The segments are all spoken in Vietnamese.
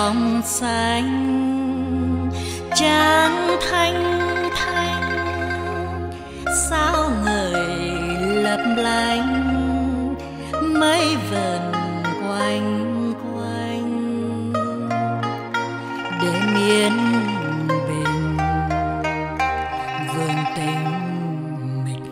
trong xanh trắng thanh thanh, sao người lấp lánh mây vần quanh quanh để miên bình vương tình mịch.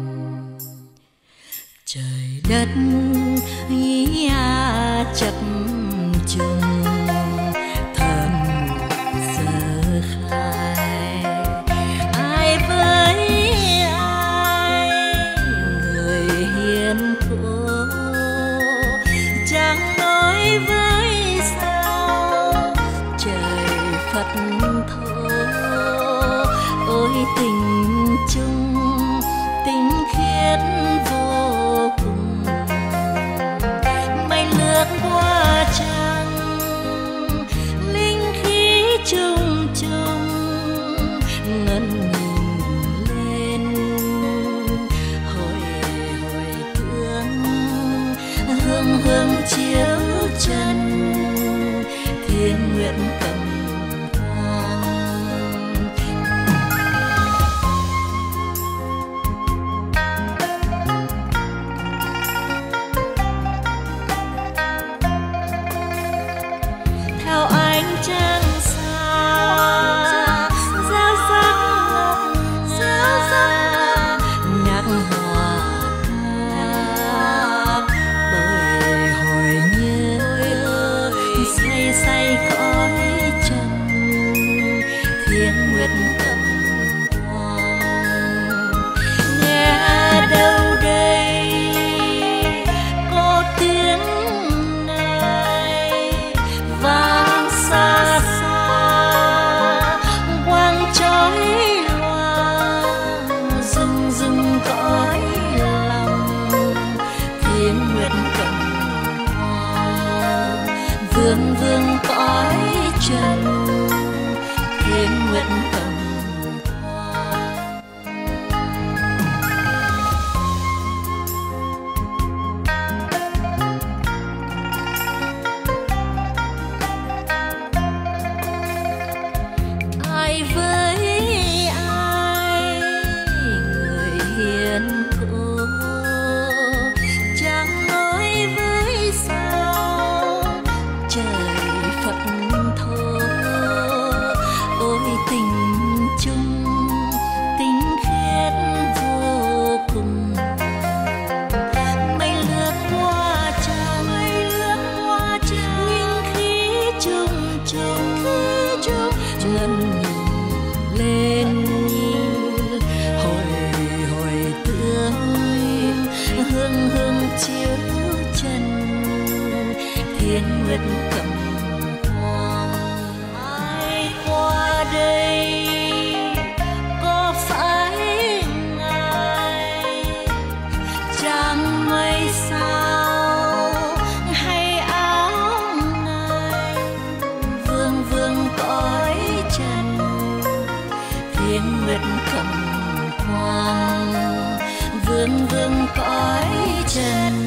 Trời đất ý chập trùng thầm giờ khai, ai với ai người hiền khổ chẳng nói với sao trời Phật thổ. Ôi tình chung tình khiết vô cùng, mây lướt qua trăng linh khí chung chung ngân nhìn lên hồi hồi thương hương hương chiếu chân thiên nguyện cầm theo ánh trăng xa giao sắc nhạc hòa bồi hồi nhớ say say cõi trần thiên nguyệt cầm hoàng. Nghe đâu đây có tiếng ngài vang xa xa quang chói loa rừng rừng cõi lòng thiên nguyệt cầm hoàng. Vương vương cõi trần thiên nguyệt cầm hoàng. Ai với ai người hiền khổ chẳng nói với sao trời Phật thổ. Ôi tình chung tình khiết vô cùng, mây lướt qua trăng nhưng khí chung chung ngân nhìn lên hồi hồi tương hương hương chiếu chân thiên nguyệt cầm hoàng. Ai qua đây có phải ngài chẳng mây sao hay áo ngài vương vương cõi trần thiên nguyệt cầm hoàng. Vương vương cõi trần